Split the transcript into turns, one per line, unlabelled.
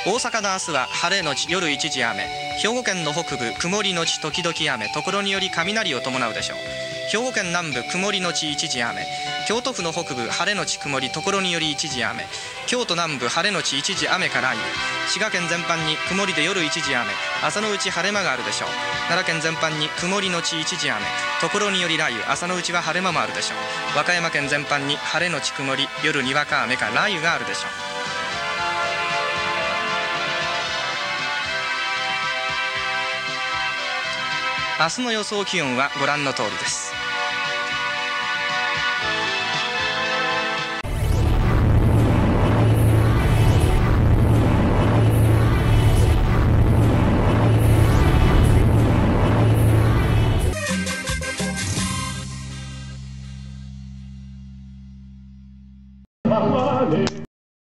大阪の明日は晴れのち夜一時雨、兵庫県の北部曇りのち時々雨、ところにより雷を伴うでしょう。兵庫県南部曇りのち一時雨、京都府の北部晴れのち曇り、ところにより一時雨、京都南部晴れのち一時雨か雷雨、滋賀県全般に曇りで夜一時雨、朝のうち晴れ間があるでしょう。奈良県全般に曇りのち一時雨、ところにより雷雨、朝のうちは晴れ間もあるでしょう。和歌山県全般に晴れのち曇り、夜にわか雨か雷雨があるでしょう。明日の予想気温はご覧の通りです。